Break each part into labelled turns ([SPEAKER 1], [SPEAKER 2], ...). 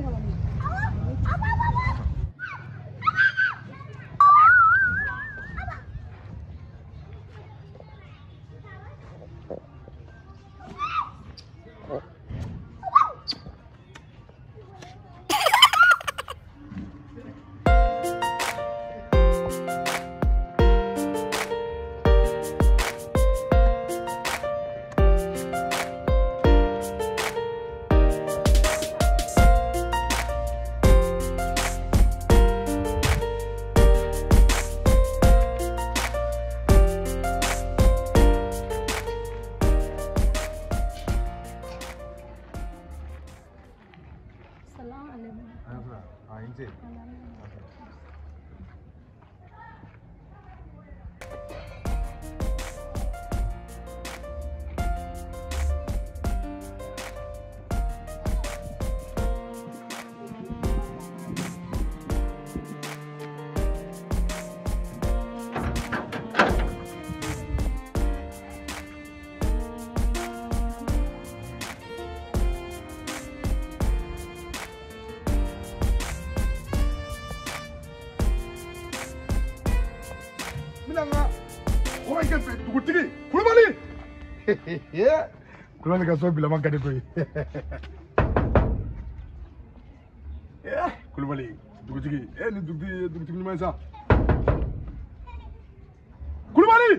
[SPEAKER 1] Yeah, Kulani ka so bila makade koi. Yeah, Kulani, dugutigi. Ni dugutigi ni mana sa? Kulani.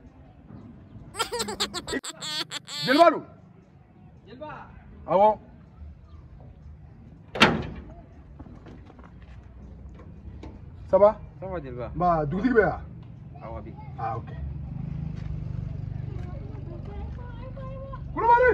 [SPEAKER 1] Jelbaru. Jelba. Awo. Ça va?
[SPEAKER 2] Ça va Jelba.
[SPEAKER 1] Ba dugutigi be ya?
[SPEAKER 2] Awa bi.
[SPEAKER 1] Ah, okay. Kulubali!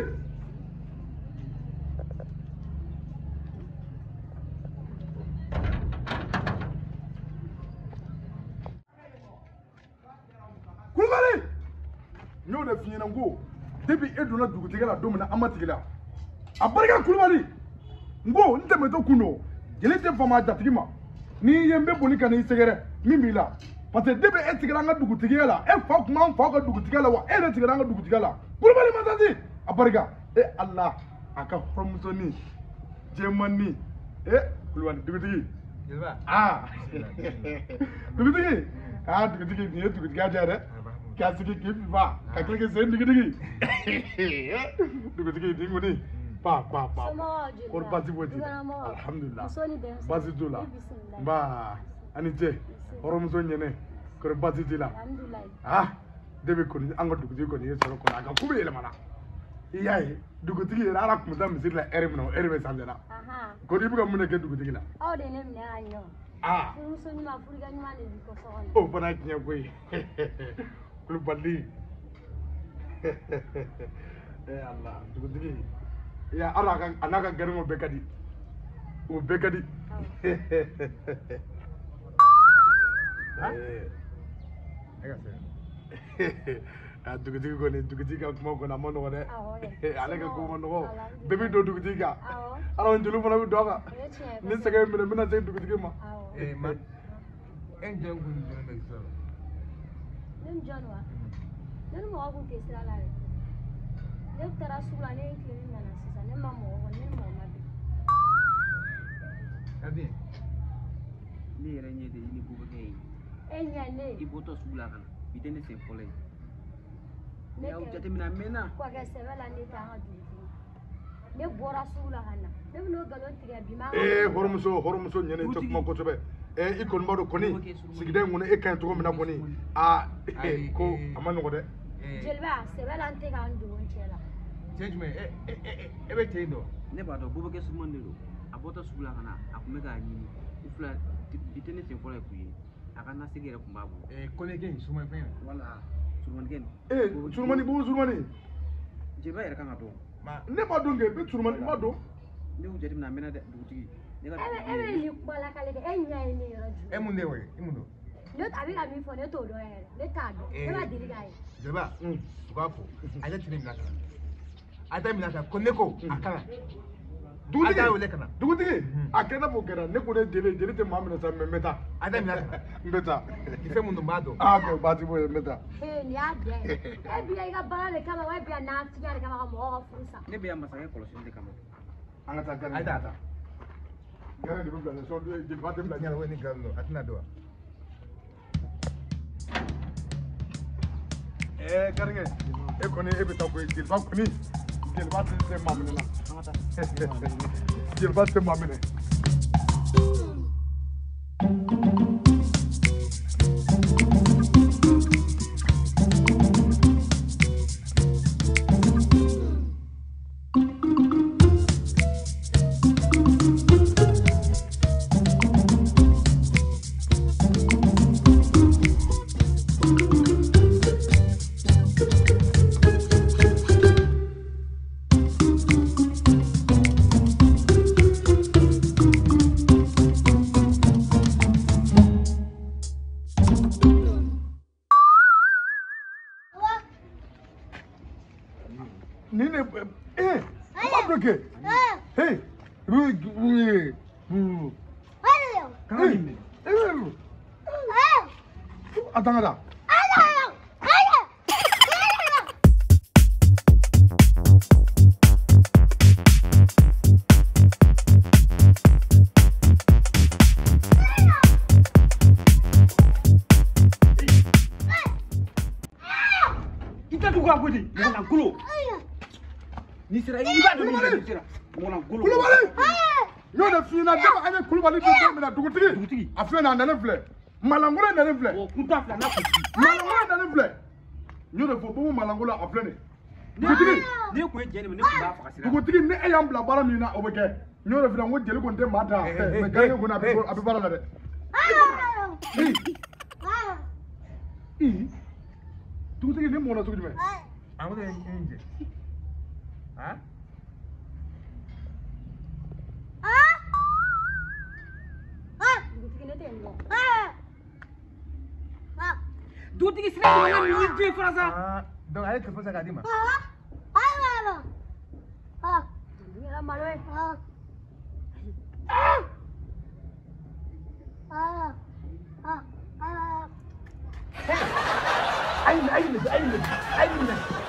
[SPEAKER 1] Kulubali! N'o de f'i ɲɛna ko depuis e donna dugutigi la don min na an ma tigi la a barika Kulubali n ko n tɛmɛtɔ kun don jeli tɛ fama jatigi ma n'i ye n bɛ boli ka n'i sɛgɛrɛ min b'i la parce que depuis e tigɛra an ka dugutigiya la e fa kuma an faw ka dugutigiya la wa e yɛrɛ tigɛra an ka dugutigiya la Kulubali Masasi a barika e Allah a ka hɔrɔnmusoni jɛmanni Kulubali dugutigi ah dugutigi dugutigi nin ye dugutigiya diya dɛ k'a sigi k'i fifa ka tila k'i sen digidigi dugutigi nin kɔni pa kɔri baasi foyi t'i la alhamdulilah baasi t'o la nba a ni ce hɔrɔnmuso ɲɛnɛ kɔri baasi t'i la ah depuis kɔni an ka dugutigi kɔni ye sɔrɔ kɔni a ka ku bɛ yɛlɛmana i y'a ye dugutigi yɛrɛ ala tun bɛ taa misiri la ɛri min na o ɛri bɛ sanfɛ la kɔni i bɛ ka mun de kɛ dugutigi la
[SPEAKER 3] aw de ne minɛ ka ɲɔ
[SPEAKER 1] ah
[SPEAKER 3] furumuso ɲuman furukɛ ɲuman de bi kɔ so kɔnɔ
[SPEAKER 1] o fana ye tiɲɛ koyi Kulubali Allah dugutigi ya ala a n'a ka gariŋo bɛɛ ka di o bɛɛ ka di dugutigi kɔni dugutigi ka kuma kɔni a ma nɔgɔ dɛ ale ka kuma ma nɔgɔ bɛɛ bɛ don dugutigi kan ala jeliw fana bɛ don a kan ni sɛgɛn ye minɛ n bɛna se dugutigi ma
[SPEAKER 2] ma en jɔn kun jɔn bɛ sɔrɔ
[SPEAKER 3] ne jɔn wa ne ni mɔgɔ kun tɛ sira la dɛ ne taara sugu la ne ye tile min nana sisan ne ma mɔgɔ kɔni ne ni mɔgɔ ma bɛn
[SPEAKER 2] Abi ne yɛrɛ ɲɛ de i ni bubakɛ ye
[SPEAKER 3] e ɲɛ ne
[SPEAKER 2] i bɔtɔ sugu la ka na bi tɛ ne sen fɔlɔ ye
[SPEAKER 3] ne
[SPEAKER 2] y'aw jateminɛ a mɛnna
[SPEAKER 3] kɔkɛ sɛbɛ la ne tɛ an ka dugutigi ne bɔra sugu la ka na ne bɛ n'o nkalon tigɛ bi ma
[SPEAKER 1] hɔrɔnmuso ɲɛnɛ i tɛ kuma kosɛbɛ i kɔni b'a dɔn kɔni sigida in kɔnɔ e ka ɲi cogo min na kɔni ko a ma nɔgɔ dɛ
[SPEAKER 3] jeliba sɛbɛ la n tɛ k'an dogo n cɛ la
[SPEAKER 2] cɛ jumɛn e bɛ cɛ in dɔn ne b'a dɔn bubakɛ suman de don a bɔtɔ sugu la ka na a tun bɛ k'a ɲini u fila bi tɛ ne sen fɔlɔ ye k'u ye a ka nasigi yɛrɛ tun b'a bolo kɔnɛkɛ in sumanfɛn wala surumanikɛ nin
[SPEAKER 1] surumani bubu surumani
[SPEAKER 2] jeliba yɛrɛ kan ka dɔn
[SPEAKER 1] ne b'a dɔn kɛ bɛ surumani ma dɔn
[SPEAKER 2] ne y'u jateminɛ a mɛnna dɛ dugutigi
[SPEAKER 3] e bɛ nin kuma lakale kɛ e ɲɛ ye ne yɔrɔ ju
[SPEAKER 2] e mun de y'o ye i mun don
[SPEAKER 3] ne a bɛ ka min fɔ ne t'o dɔn yɛrɛ ne t'a dɔn ne ma deli k'a ye
[SPEAKER 2] jeliba u b'a fɔ a tɛ tile mina kan a tɛ mina kan ko ne ko a kana
[SPEAKER 1] dugutigi a kɛ n'a fɔ kɛra ne ko ne jeli tɛ maa minɛ sa mɛ n bɛ taa
[SPEAKER 2] a tɛ mina kan
[SPEAKER 1] n bɛ taa
[SPEAKER 2] i fɛn minnu b'a dɔn
[SPEAKER 1] kɛ baasi foyi ye n bɛ taa
[SPEAKER 3] nin y'a bɛɛ e bi i ka baara de kama wa e bi n'a tiɲɛ de kama ka mɔgɔw ka furu sa
[SPEAKER 2] ne bɛ yan masakɛ kɔlɔsili de kama
[SPEAKER 1] an ka taa gari
[SPEAKER 2] a
[SPEAKER 1] Gara de bila so de ba de bila nyala woni gallo atina do. Garnge e koni e bita ko jil ba koni jil ba te mamne na. Jil ba te mamne. Nini Mabroke. Hey. Atangada.
[SPEAKER 2] Kita tuh gua budi, mau gulu. Ni sira iba do ni sira. Mau gulu.
[SPEAKER 1] Kulubali. Yo da fina da ane kulubali do mina dugutigi. Afena na nefle. Malangula na nefle.
[SPEAKER 2] O kunta fla na kuti.
[SPEAKER 1] Malangula na nefle. Yo da fo bo malangula aflene. Dugutigi.
[SPEAKER 2] Ni ko je ni ko ba fa sira.
[SPEAKER 1] Dugutigi ne ayam bla bara mina obeke. Yo da fina ngo jeli ko nte mata. Me ganye ko na abi bara la de. Dugutigi ne mo na tugu me. Amade enje. Ha?
[SPEAKER 2] Dutigi sira ko na mi je frasa.
[SPEAKER 1] Donc allez te poser Kadima.
[SPEAKER 3] Mira malo
[SPEAKER 1] Aïe.